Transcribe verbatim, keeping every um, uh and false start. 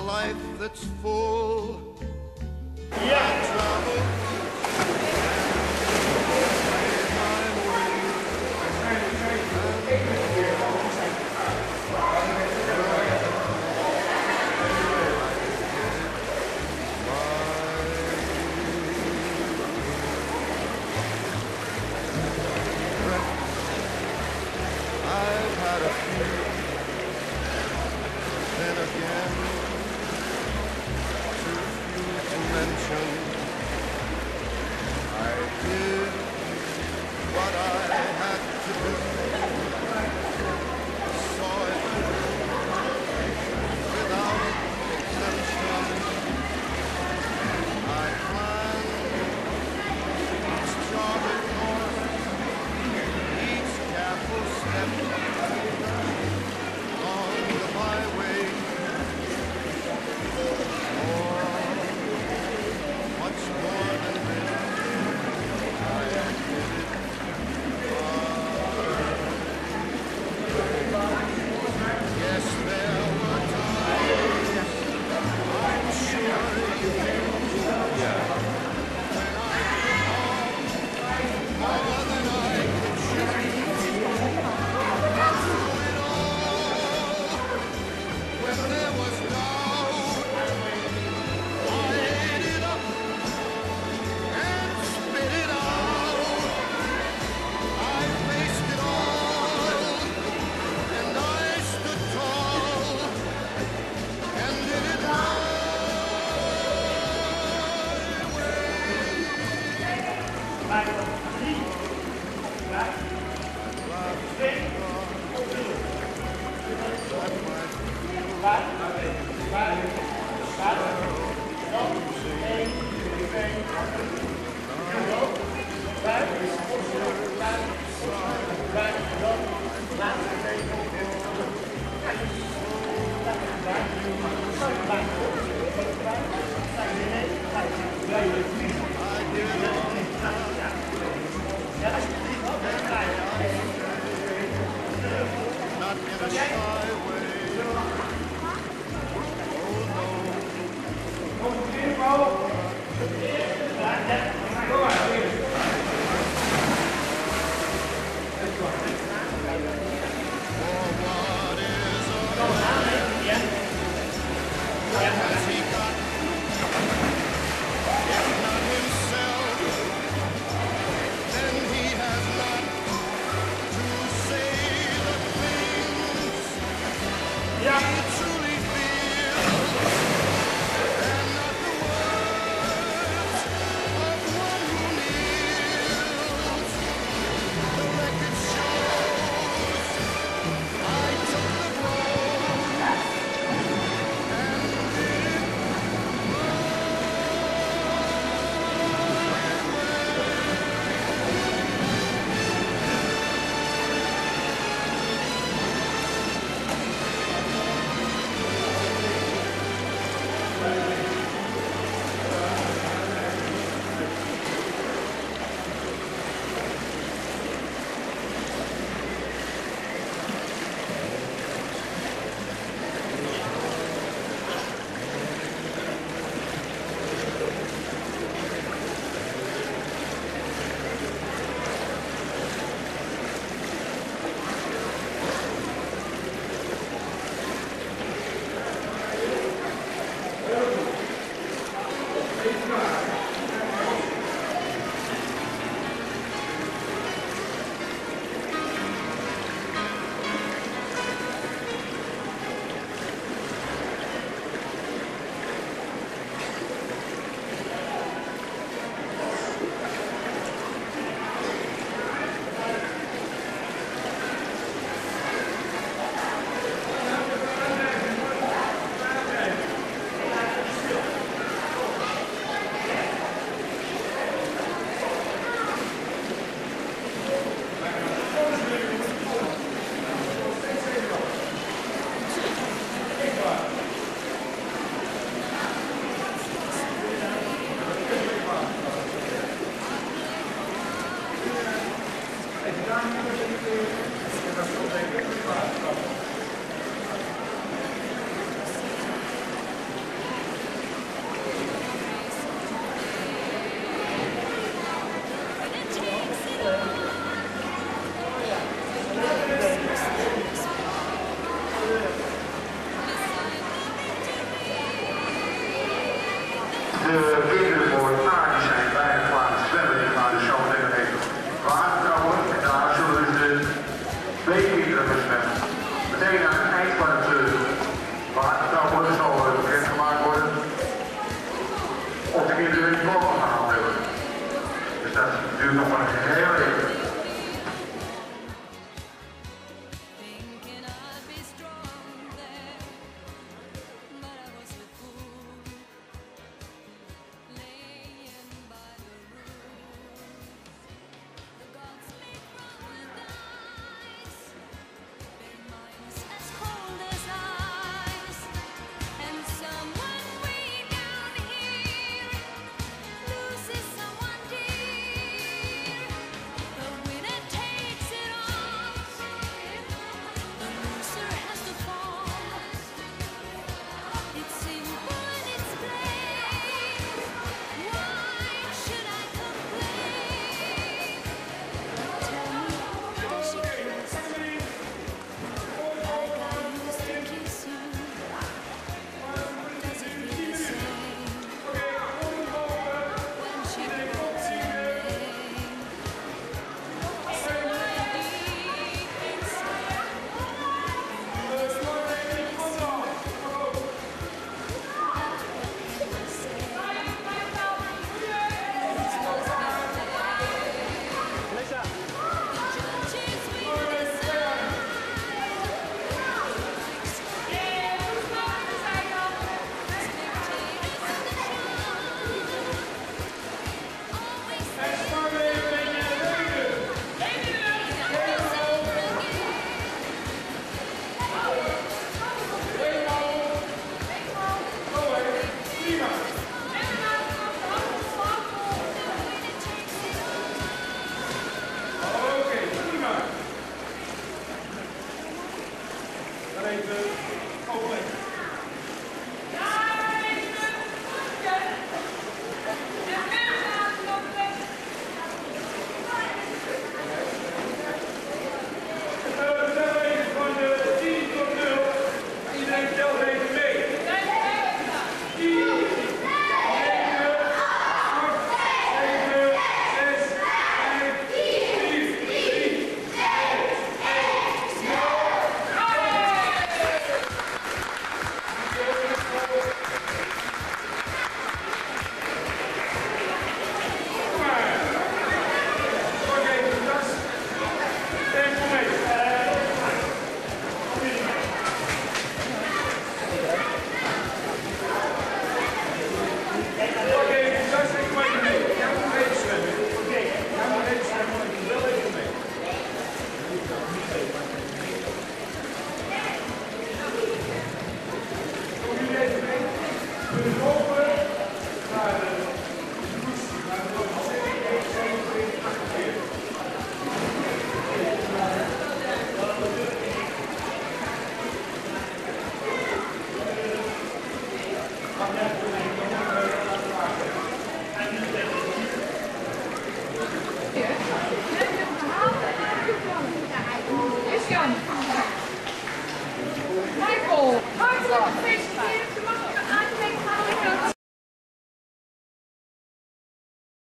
life that's full. Yeah. I've had a few, then again, too few to mention. I did what I had to do, saw it without exemption. I planned each charted course, each careful step on the highway. More, much more than this, I did it my way. Yes, there were times, I'm sure you knew, when I performed more than I could chew. Through it all, when there was doubt, I ate it up and spit it out. I faced it all, and I stood tall, and did it my not in a shy way. Has he got, if not himself, then he has not to say the things he truly feels, and not the words of Dan even overleggen. Michael, hartelijk gefeliciteerd.